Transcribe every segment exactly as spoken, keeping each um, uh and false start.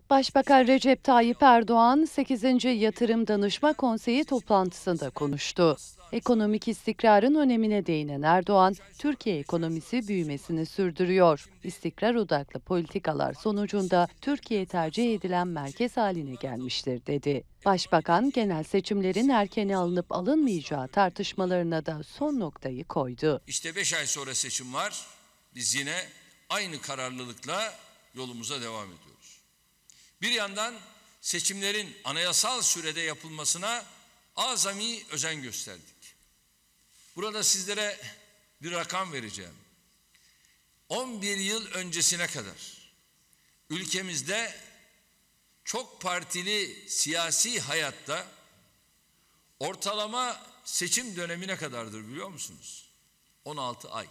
Başbakan Recep Tayyip Erdoğan, sekizinci Yatırım Danışma Konseyi toplantısında konuştu. Ekonomik istikrarın önemine değinen Erdoğan, Türkiye ekonomisi büyümesini sürdürüyor. İstikrar odaklı politikalar sonucunda Türkiye tercih edilen merkez haline gelmiştir, dedi. Başbakan, genel seçimlerin erkene alınıp alınmayacağı tartışmalarına da son noktayı koydu. İşte beş ay sonra seçim var. Biz yine aynı kararlılıkla yolumuza devam ediyoruz. Bir yandan seçimlerin anayasal sürede yapılmasına azami özen gösterdik. Burada sizlere bir rakam vereceğim. on bir yıl öncesine kadar ülkemizde çok partili siyasi hayatta ortalama seçim dönemi ne kadardır biliyor musunuz? on altı ay.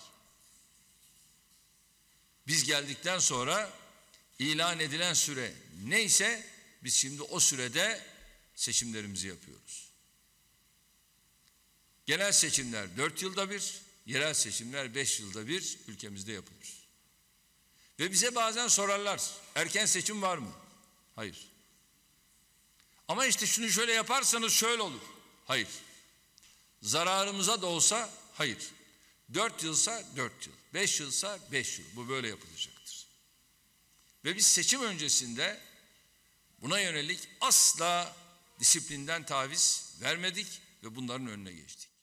Biz geldikten sonra ilan edilen süre neyse biz şimdi o sürede seçimlerimizi yapıyoruz. Genel seçimler dört yılda bir, yerel seçimler beş yılda bir ülkemizde yapılır. Ve bize bazen sorarlar, erken seçim var mı? Hayır. Ama işte şunu şöyle yaparsanız şöyle olur. Hayır. Zararımıza da olsa hayır. Dört yılsa dört yıl, beş yılsa beş yıl. Bu böyle yapılacaktır. Ve biz seçim öncesinde buna yönelik asla disiplinden taviz vermedik ve bunların önüne geçtik.